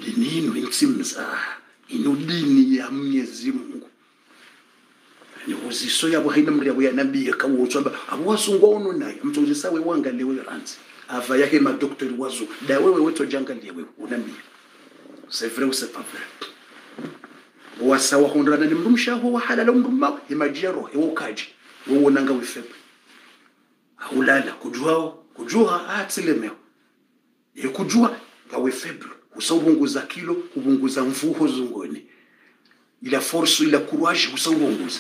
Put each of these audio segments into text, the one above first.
ndinino intsimza inudini ya Mwenyezi Mungu ni uziso yabo haina mri yabo ya nabii akawotsamba abwasungwa ono naye mtozisa we wangalewe ranzi ava yake madoktori wazo da wewe weto jangalie wewe unambi c'est vrai ou c'est pas vrai wasawa hundrana ni mrumshaho wa halala mrumma imajero ewokaji wewe nanga wefepe ulala kujua atilemeo kujua gawe feble usawunguza kilo kubunguza mvuho zungoni ila force ila courage usawunguza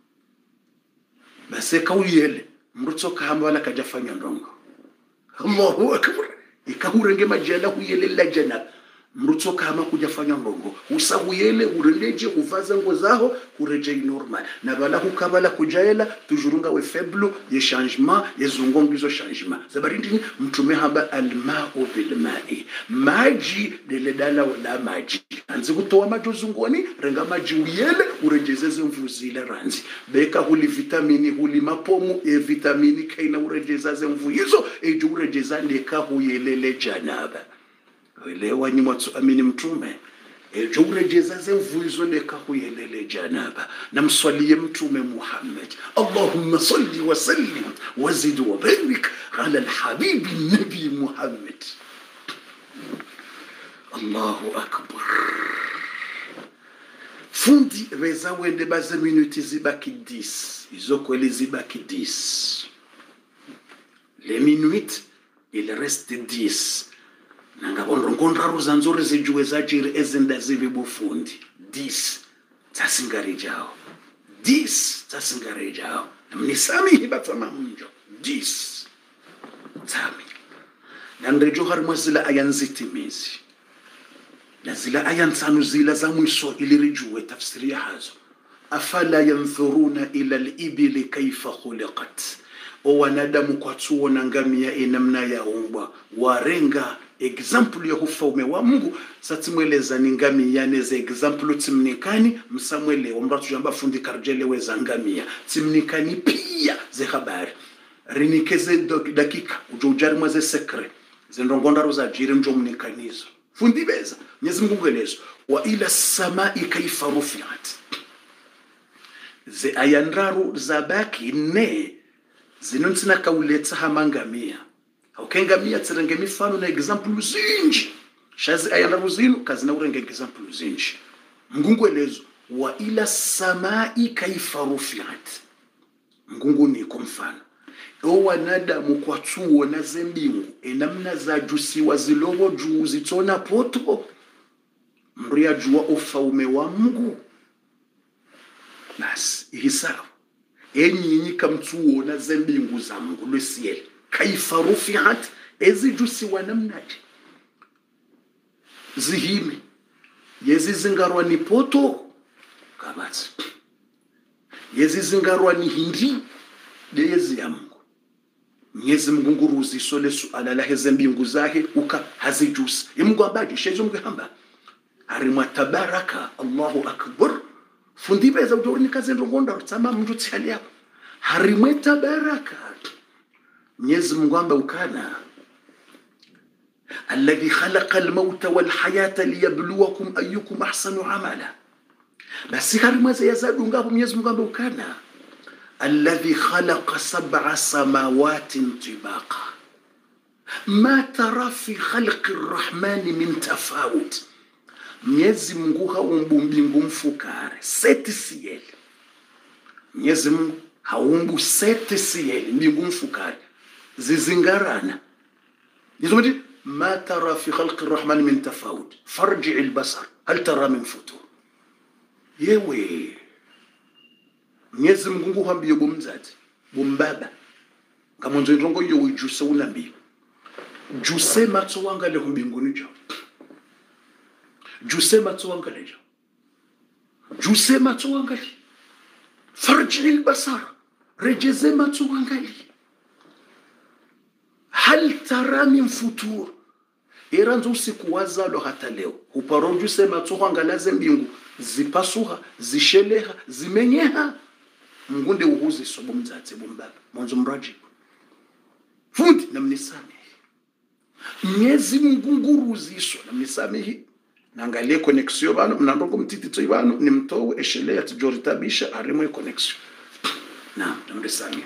basi kauyele mrutso kahamba wala kajafanya ndongo Allahu akbar ikahurenge majala huyele la janab mrutso kama kujafanya ndongo usawuyele urendeje uvaza ngo zaho kureje normal na bala kukabala kujaela tujurunga we faible ye changement ye zungongizo changement zabarindi mtume haba alma'u bil ma'i maji deledala wala maji anzi kutoa maji zungoni renga maji uyele urejezeze mvuzile ranzi beka huli vitamini huli mapomu e vitamini kaina urejezaze mvu hizo eje urejeza ndeka huyelele janaba elewa ni mwatu amini mtume eje urejezaze mvu hizo ndeka huyelele janaba na mswalie mtume Muhammad Allahumma salli wa sallim wa zid wa barik ala alhabibi nabi Muhammad Allahu akbar fundi reza wende baze minute zibaki 10 izokwele zibaki 10 les minutes il reste 10 nanga bondongonra ruzanzore zijuwe zajiri ezenda zibe bufundi 10 tasingari jao 10 tasingari jao mnisami hibatama munjo 10 tami nandejo harmazila ayanzitimizi na zila aya nsanu zila za mwisho ilirijue tafsiri hazo afala yanthuruna ila al-ibili kayfa khuliqat o wanadamu kwa tuona ngamia namna ya umbwa warenga example ya ufaume wa Mungu satimweleza ni ngamia neze example timnikani msamwele omratu jamba fundi karjele weza ngamia timnikani pia ze habari rinikeze dakika ujojari mwaze sekre zendongonda roza jiri mjomnikanizo fundi beza Mwenyezi Mungu elezo wa ila samai kaifa rufiat ze ayandaru zabaki ne zinontsina kauletsa hamangamia aukengamia tsirenge mifano na example zinji shazi ayandaru zinu kazina urenge example zinji Mungu elezo wa ila samai kaifa rufiat Mungu ni kumfano wanadamu kwa tuona zembingu enamna za jusi wazilobo juu zitona poto mria jua ufaume wa Mungu basi hisabu enyinyi kamtuona zembingu za Mungu lesiel kaifa rufiat ezi jusi wanamnaje zihimi yezi zingarwa ni poto kabati yezi zingarwa ni hindi deyezi ya Mungu Mwenyezi Mungu ruzi sole suala la hezembingu zake uka hazijusi Mungu ambaje shezo mgamba harimwa tabaraka Allahu akbar fundi beza udorni kazendo ngonda tsama mndu tsali yako harimwa tabaraka Mwenyezi Mungu amba ukana alladhi khalaqa al-mauta wal hayata liyabluwakum ayyukum ahsanu amala basi harimwa yazadu ngapo Mwenyezi Mungu amba ukana الذي خلق 7 سماوات طباقا ما ترى في خلق الرحمن من تفاوت Mwenyezi Mungu haumbu mbingu mfukare 7 ciel Mwenyezi Mungu haumbu 7 ciel mbingu mfukare zizingarana nizomati ما ترى في خلق الرحمن من تفاوت فرجع البصر هل ترى من فتور yewe Mwenyezi Mungu hambiye bomzati bombaba ngamonzo ndongo yo ujuse unambi juse matso wangale mbinguni jo juse matso wangale jo juse matso wangale farji albasar rejeze matso wangale hal tara min futur iranzo sikuwaza lo hata leo uparon juse matso wangala zembingu zipasuha zisheleha zimenyeha Mungunde uhuzi sobo mzati bombaba mwanzo mraji fundi na mnisame Mwenyezi Mungu nguruzi iso na mnisame nangalie connexion bano mnandoko mtiti toi bano nimtowe eshelea tijoritabisha harimwe connexion na ndesani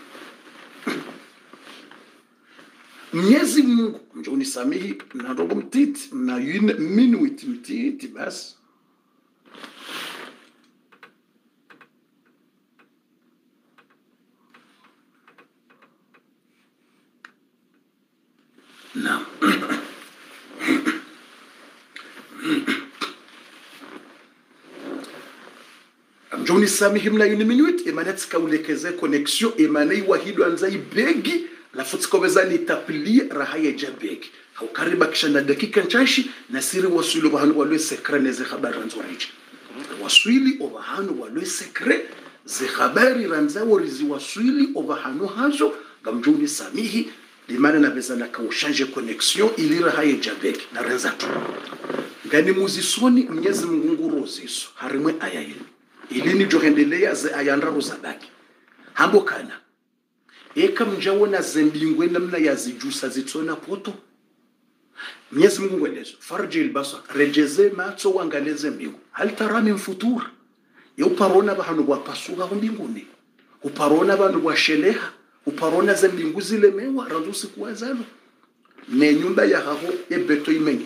Mwenyezi Mungu ndio unisamehi mnandoko mtiti na yine minuit mtiti basi na Joni samihi mna yuni minute emana tikaulekeze connexion emana iwahido anzai begi la futikoweza litapili rahaye jabegi au kariba kisha na dakika nchashi na siri waswili wahanu walwe sekre neze habari ranzorichi waswili obahanu walwe sekre ze habari ranzaworizi waswili obahanu hazo gamjoni samihi limana na bezana ka ushanje connexion ili rahaye jabegi na renzatu ngani muzisoni Mwenyezi Mungu nguroziso harimwe aya hili ilini johendelea ze ayandra rozabaki hambo kana eka mjawona zembingwe namna yazijusa zitsona poto Mwenyezi Mungu ngwelezo farjil basar rejeze matso wangaleze mbingu hal tarami mfutur uparona bahanu bwapasuka mbinguni uparona bantu bwasheleha uparona zembingu zilemewa randusi kuwazalo ne nyumba ya haho ebeto imenye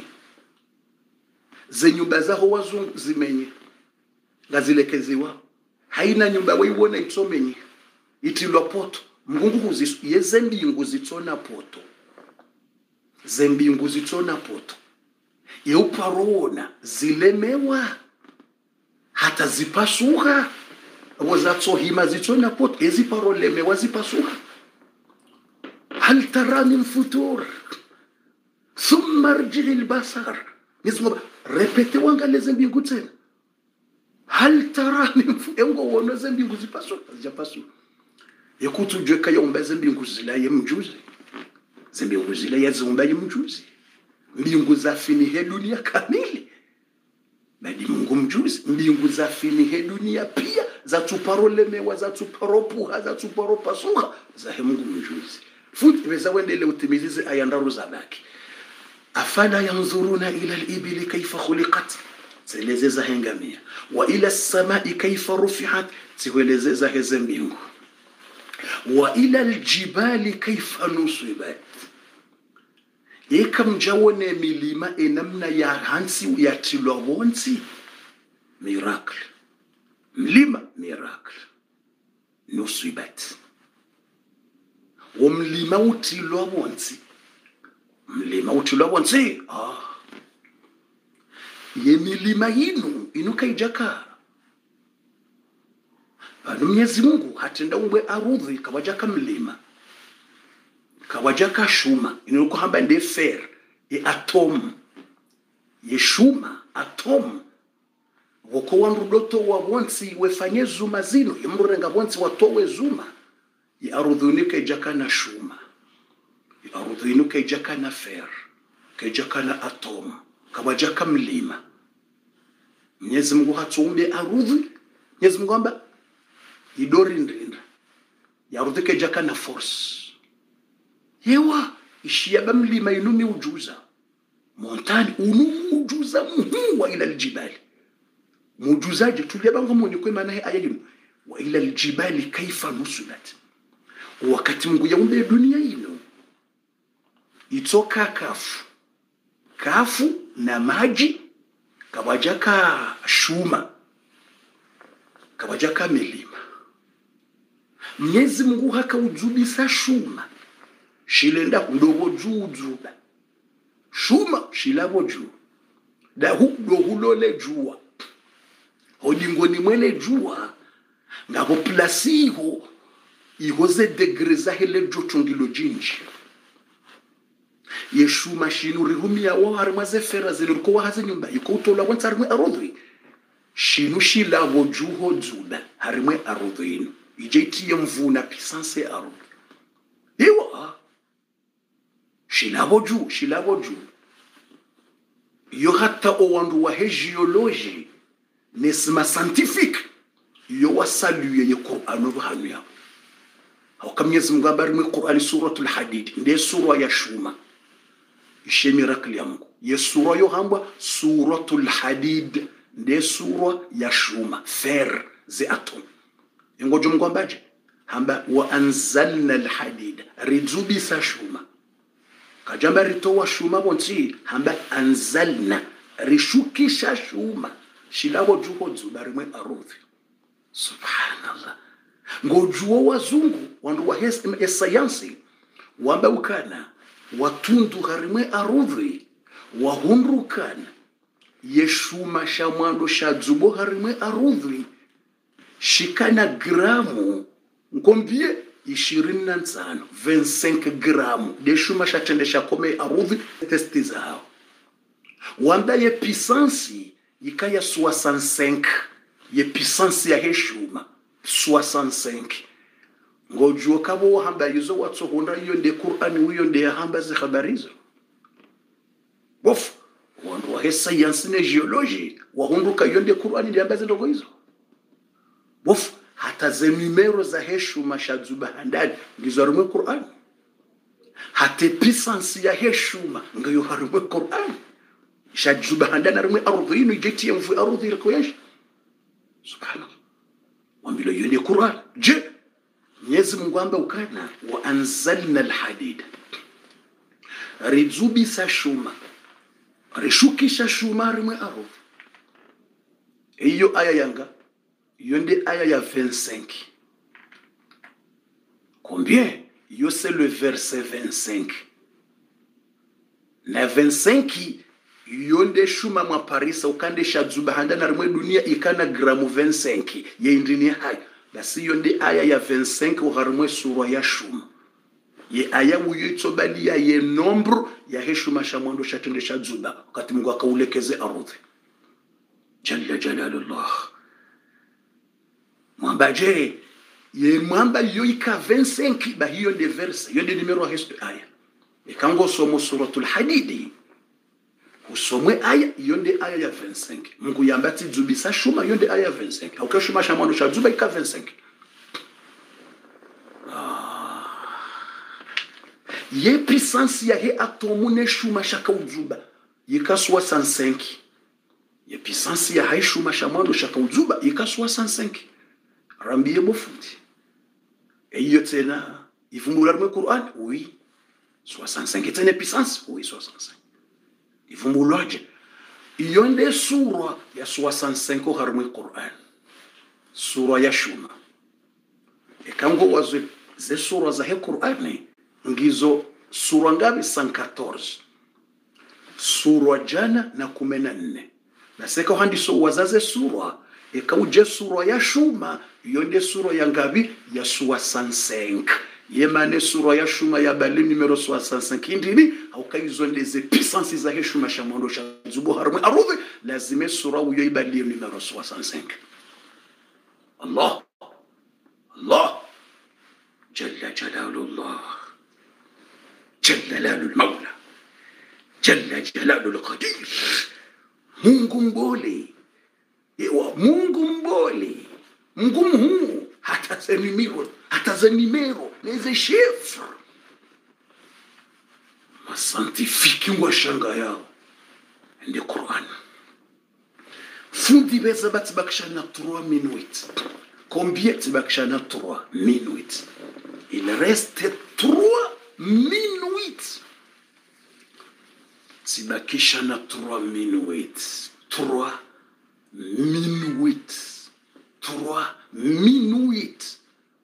ze nyumba zaho wazungu zimenye ngazilekeziwa haina nyumba weiwona itsomenye itilwa poto Mungu huzisu yezembingu zitsona poto zembingu zitsona poto yeuparona zilemewa hata zipasuka wazatsohima zitsona poto eziparolemewa zipasuka hal tara min futur thumma arji' albasar nismo repete wangale zembingu tena hal tara min engo wona zembingu zipasuka zijapasuka yekutu jweka yomba zembingu zilaye mjuzi zembingu zilaye zomba mjuzi mbingu zafini he dunia kamili badi Mungu mjuzi mbingu zafini he dunia pia za tuparolemewa za tuparopuha za tuparopasuka za he Mungu mjuzi futi beza wendele utimilize ayandaro zabaki afala yanzuruna ila al-ibili kayfa khuliqat zelezeza hengamia wa ila as-samai kayfa rufi'at zelezeza hezembingu wa ila aljibali kayfa nusibat ekam jawone milima enamna ya hansi ya tilowonsi miracle mlima miracle nusibat womlima utilowonsi mlima utilowonsi yemilima yinu inukaijaka Mwenyezi Mungu hatenda ungwe arudhi kawajaka mlima kawajaka shuma inuko hamba nde fer atom ye shuma atom woko wanrudoto wa wonsi wefanye zuma zino yemrenga wonsi watowe zuma ya arudhi unika ijaka na shuma ya arudhi unika ijaka na fer kajaka na atom kawajaka mlima Mwenyezi Mungu hatuumbe arudhi Mwenyezi Mungu amba idori ndinda yarudhike jaka na force yewa ishia bamlima inumi ujuza montani ujuza wa ila aljibali mujuzaje tuliabango moni kwa maana aya yinu wa ila aljibali kaifa nusulat wakati Mungu yaumbe dunia ino itoka kafu na maji kawajaka shuma kawajaka milima Mwenyezi Mungu hakaujubisa shuma shilenda ndogo juu shuma shilabo juu da hudo hulole jua hodingoni mwele jua ngabo plasiho ihoze degreza hele jotungilo jinji yeshuma shinu rihumia wa harmaze fera zilirko wa haze nyumba ikotola wantsarmwe arodwi shinu shilabo juho zuba harmwe arodwino ijeti mvuna puissance aru ewa shilabo juu yo hata owandu wa geology nesma scientifique yo wasaluye ye Qur'an obahanu ya Mwenyezi Mungu habari mu Qur'an suratul Hadid ndiye sura ya shuma ishe miracle ya Mungu ye sura yo hamba suratul hadid nde sura ya shuma fer ze atom ingojo mkwambaje hamba wa anzalna alhadid rizubi sa shuma kajamba ritowa shuma bonti hamba anzalna rishukisha shuma shilabo juho zubarimwe arudhi subhanallah ngojuo wazungu wandu wa sayansi wamba ukana watundu harimwe arudhi wahundrukana yeshuma shamwando shazubo harimwe arudhi shikana gramu ngombie 25 25 gramu de shuma shatendesha kome arudhi testiza hao wamba ye puissance ikaya 65 ye puissance ya heshuma 65 ngojuo kabo hamba yuzo watso honda hiyo nde Qur'ani huyo nde hamba zi habarizo wof wandu wa science ne geology wahunduka hiyo nde Qur'ani nde hamba zi ndogo hizo wof hata ze numero za heshuma shazuba handani ngizo harimwe Qur'ani hata puissance ya heshuma ngayo harimwe Qur'ani shazuba handani harimwe ardhini ijeti ya mfu ardhi ilikoyesh subhanallah wambilo hiyo nde Qur'ani je Mwenyezi Mungu amba ukana wa anzalna alhadid rizubi sa shuma rishukisha shuma rimwe aro iyo aya yanga iyo ndi aya ya 25 combien iyo c'est le verset 25 na 25 iyo ndi shuma mwa parisa ukande shazuba handana rimwe dunia ikana gramu 25 ye indini hai basi hiyo ndi aya ya 25 uharimwe sura ya shuma ye aya uyo itsobali ya ye nombre ya heshuma shamwando shatende shazuba wakati Mungu akaulekeze ardhi jalla jalalullah mwambaje ye mwamba yo ika 25 ba hiyo ndi verse hiyo ndi numero histo aya ikango somo suratul hadidi usomwe aya iyo ndi aya ya 25 Mungu yambati zubisa shuma iyo ndi aya ya 25 au kashuma shamwando shazuba ika 25 ye puissance ya he atomu ne shuma shaka uzuba yika 65 ye puissance ya he shuma shamwando shaka uzuba yika 65 rambiye bofundi iyo tena ifumbula rme Qur'an oui 65 tena puissance oui 65 ifumbulaje iyo nde sura ya 65 harme Qur'an sura ya shuma ekango wazo ze sura za he Qur'an ngizo sura ngapi 114 sura jana na 14 na seka handiso wazaze sura ikauje sura ya shuma yonde sura ya ngapi ya 65 yemane sura ya shuma ya bali numero 65 ndini au kaizo ndeze puissance za heshuma shamondo sha zubo harmu arudhi lazime sura uyo ibali numero 65 Allah jalla jalalullah جل جلال المولى جل جلال القدير Mungu mbole ewa Mungu mbole Mungu huu hata zanimero neze chef ma scientifique wa shanga yao ndi Qur'an fundi beza batibakshana 3 minutes combien tibakshana 3 minutes il reste 3 minutes tibakisha na 3 minutes 3 minutes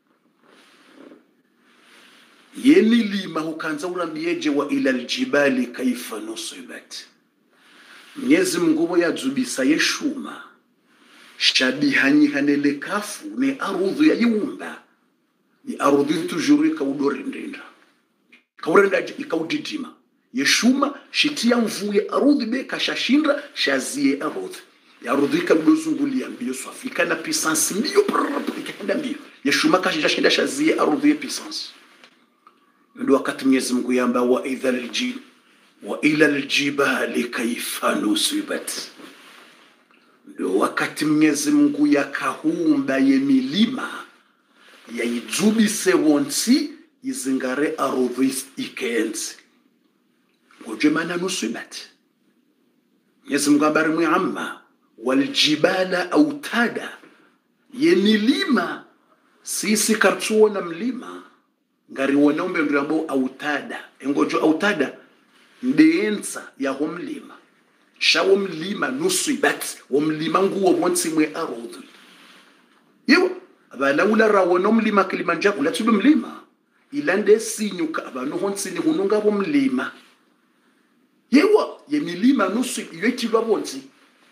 yeni lima hukanza urambieje wa ila aljibali kaifa nusibat Mwenyezi Mungu yazubisa yeshuma shabihanyi hanele kafu ne arudhu ya yumba ni arudhu tujuri kaudori ndenda kaurenda ikaudidima yeshuma shitia mvuye arudhi be kashashinda shazie arudhi ya arudhi kabuzungulia mbio swafika na puissance mbio ikenda mbio yeshuma kashashinda shazie arudhi puissance ndio wakati Mwenyezi Mungu yamba wa ila aljibali kaifa nusibat ndio wakati Mwenyezi Mungu yakahumba ye milima ya ijubise wonsi izingare arudhi ikenzi ngojemana nusibat Mwenyezi habari mwamba waljibala autada, ye milima sisi kartuona mlima ngari wonombe ndrambo autada engojo autada ndeensa ya homlima shawo mlima nusibat womlima nguwo bonsi mwe arodhi yo abalawula rawono mlima Kilimanjaro latulu mlima ilande sinyuka abantu honsini hununga bomlima yewa ye milima nusu yetilwa bonsi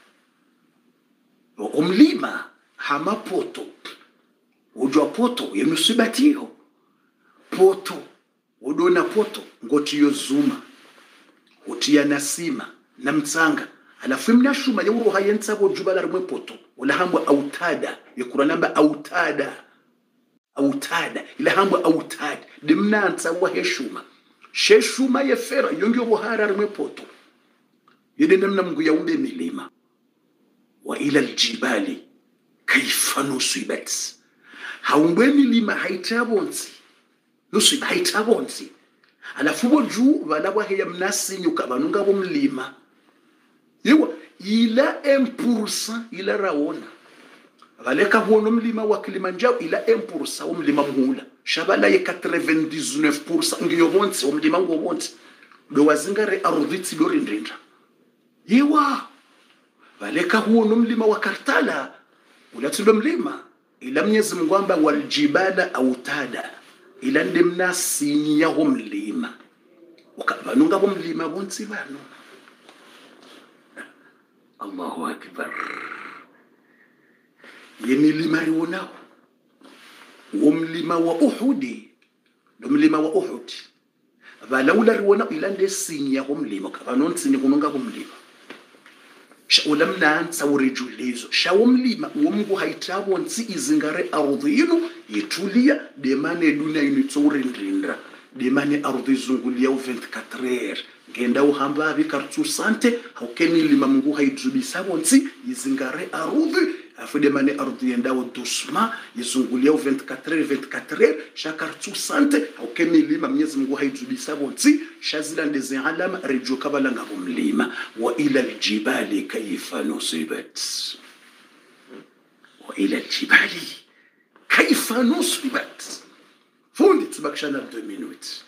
omlima hama poto ujwa poto yenusibatio poto udona poto ngoti yozuma utia nasima na mtsanga alafu mnashuma yuru hayensa bo jubala rumwe poto wala hambo autada yakura namba autada ila hambo autada dimnansa wa heshuma sheshuma yefera yongi buhara rumwe poto yede namna mngu yaumbe milima wa ila aljibali kaifa nusibat haumbe milima haitabonsi nusiba haitabonsi alafu bo juu balabwa heya mnasi nyuka banunga bo mlima yewa ila 1% ila raona baleka hono mlima wa Kilimanjaro ila 1% wa mlima mhula shabala ye 99% ngiyo bonsi wa mlima ngo bonsi do wazingare arudhiti do rindrinda yewa baleka hono mlima wa Kartala ulatulo mlima ila Mwenyezi Mungu amba waljibala autada ila ndemna sinyi ya mlima ukabanunga bomlima bonsi bano. Allahu akbar. Yemilima riwonao womlima wa Uhudi mlima wa Uhud balawula riwona ila ndesinyi ya mlima kabanonsi ni kununga bomlima ulamna nsawurijulizo shawumlima womngu haitabo nsi izingare ardhi yinu yitulia demane dunia yinitsorindrinda demane ardhi zungulia 24 heures ngenda uhamba bikartu sante haukeni lima mungu haijubisabo nsi izingare ardhi afu demane ardhi yendawo dusma yizungulia 24 heures shakartu sante haukeni lima Mwenyezi Mungu haijubisabo nsi shazila ndezi alama rejo kabala ngabumlima wa ila aljibali kayfa nusibat wa ila aljibali kayfa nusibat fundi tibakisha na 2 minutes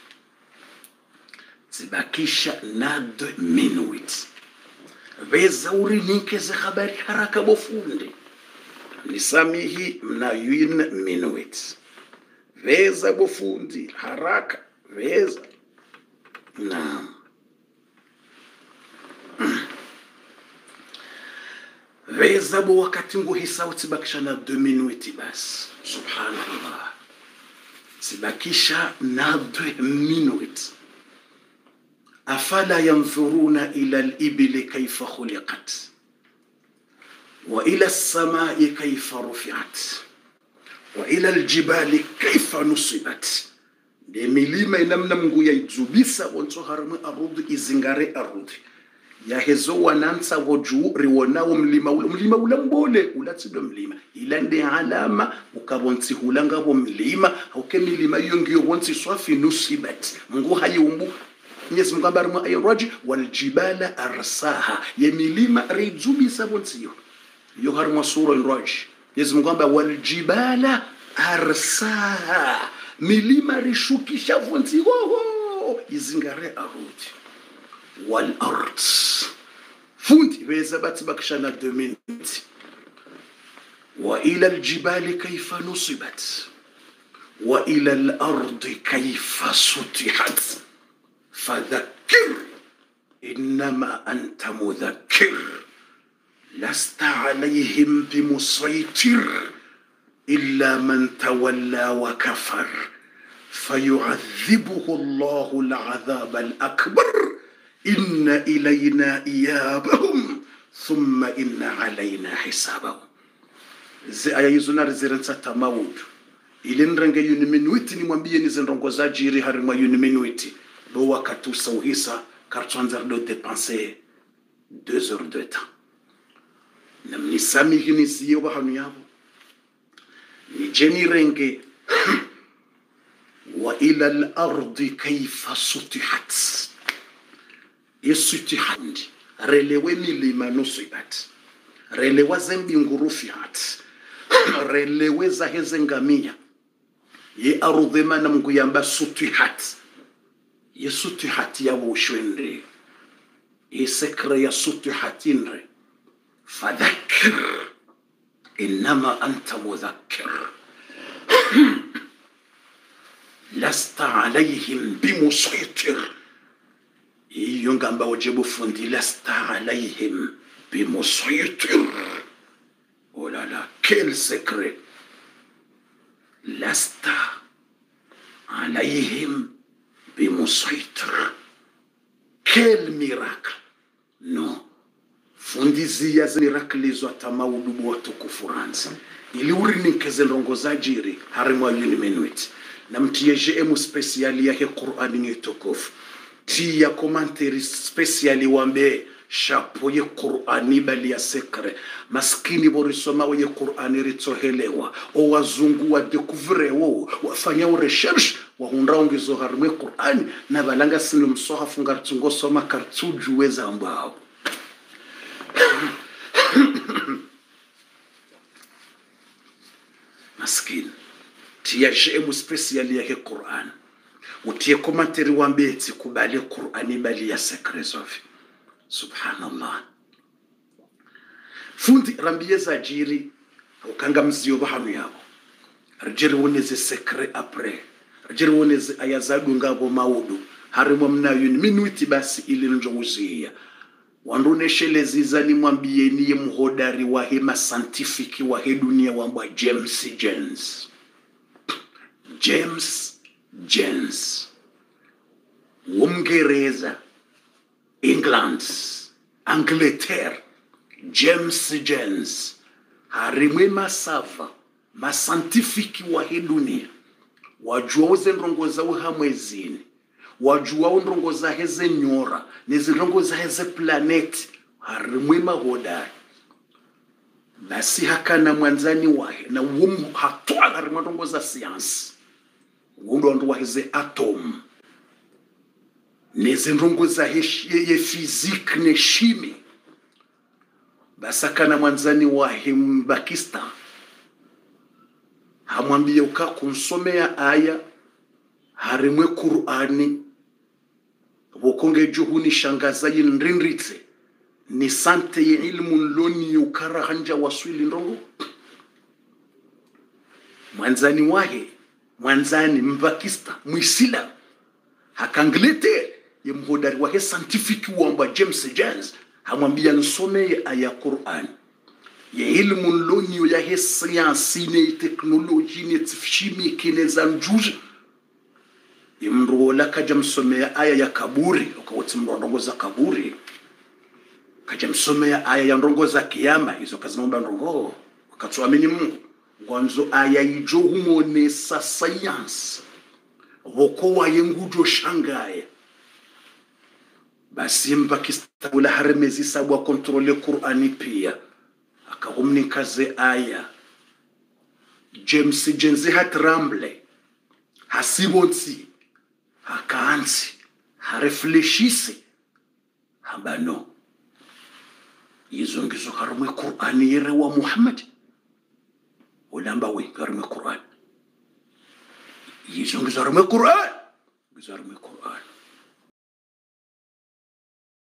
tibakisha na 2 minutes beza urinike za habari haraka bofundi nisamihi mna 1 minutes beza bofundi haraka beza naam beza bo wakati nguhisa utibakisha na 2 minutes bas subhanallah tibakisha na 2 minutes afala yanzuruna ila al-ibli kayfa khuliqat wa ila as-samai kayfa rufi'at wa ila al-jibali kayfa nusibat de milima inamna Mungu yaijubisa wonso harama arudhi izingare arudhi ya hezo wanansa woju riwonao mlima ula mbole ulatsidwe mlima ilande alama ukabonsi hulanga bo mlima hauke milima iyo ngiyo wonsi swafi nusibat Mungu hayumbu Mwenyezi Mungu ambarimo ayraji waljibala arsaha ya milima rijubisa wonsi yo harma sura inraji Mwenyezi Mungu amba waljibala arsaha milima rishukisha wonsi izingare arudhi wal ard fundi beza batibakisha na 2 minutes wa ila aljibali kayfa nusibat wa ila al ardi kayfa sutihat fadhakkir inma anta mudhakkir lasta alayhim bimusaytir illa man tawalla wa kafar fayu'adhibuhu Allahu al-'adhab al-akbar inna ilayna iyabahum thumma inna alayna hisabahum. Aya hizo na reference tamawud ile ndrange yunimenuiti ni mwambie ni zendongo za jiri harima yunimenuiti bo wakati usauhisa kartwanza do dépenser 2 heures de temps namni sami hini siyo bahanu yabo ni jeni renge wa ila al-ardi kayfa sutihat yasutihat relewe milima nusibat, relewa zembingu rufiat, relewe zaheze ngamia, ye arudhi mana Mungu yamba sutihat, ye sutihat ya wushwende, ye sekre ya sutihatinre, fadhakir, innama anta mudhakir, lasta alayhim bimusaitir. Iyo ngamba wajibu fundi, lasta alayhim bimusaitir. Oh là là, quel secret! Lasta alayhim bimusaitir. Quel miracle! Non. Fundizia za miracle zo atamaudubu watukufu ranzi. Ili urinikeze rongozaji harimwa yunimenuiti. Na mtiye jemu speciali yake Qur'ani nitukufu. Tia komanteri speciali wambe shapo ye Qur'ani bali ya sekre. Maskini borisoma ye Qur'ani ritohelewa. O wazungu wa découvre wo. Wafanya recherche. Wahundra ungizo harimwe Qur'ani. Na balanga sinu msoha fungartungo soma kartuju weza ambao. Maskini. Tia jemu speciali yake Qur'an. Utie komanteri wambe eti kubali Qur'ani bali ya sekre zofi. Subhanallah. Fundi rambiye za jiri ukanga mzio bahanu yabo. Rjiri woneze sekre apre. Rjiri woneze ayazadu ngabo maudu. Harimwa mnayuni minuiti basi ili njonguzia. Wanduneshe zizani mwambie niye mhodari wa hema scientific wa he dunia wambwa James Jens. James Jens. Uingereza, England, Angleterre, James Jens. Harimwe masava, mascientific wa he dunia. Wajua uze nrongoza uhamwezini. Wajua unrongoza heze nyora. Nizirongoza heze planet. Harimwe mahodari. Basi hakana mwanzani wahe. Na umu hatoa harimwe nrongoza science. Umu ndo heze atom. Nizirongoza ye physique ne chimie. Basi hakana mwanzani wahe Mbakistan. Hamwambie uka kunsomea aya. Harimwe Qur'ani. Wokonge juhuni shangaza yinrinritse. Ni sante ye ilmu loni ukara hanja waswili ndongo. Mwanzani wahe. Mwanzani Mbakista. Mwisila. Hakanglete. Ye mhodari wahe scientific wamba James Jens. Hamwambia nsome aya Qur'ani. Ye ilmu loni ya he science ne teknoloji ne tfshimi kine zanjuji. Imrola kaja msomea aya ya kaburi. Ukawati mrongoza kaburi. Kaja msomea aya ya ndongoza kiyama. Hizo kazi naomba ndongo. Wakatuamini Mungu. Gwanzo aya ijo humonesa science. Wokowa yengujo shangaye. Basi Mbakista ula haremezi sabu wa kontrole Qur'ani pia. Akahumni kaze aya. James Jenzi hatramble. Hasibonsi. Hakaansi. Harefleshisi. Habano. Yizongizo harume Qur'ani yere wa Muhammad. Ulamba we harume Qur'an. Yizongizo harume Qur'an. Harume Qur'an.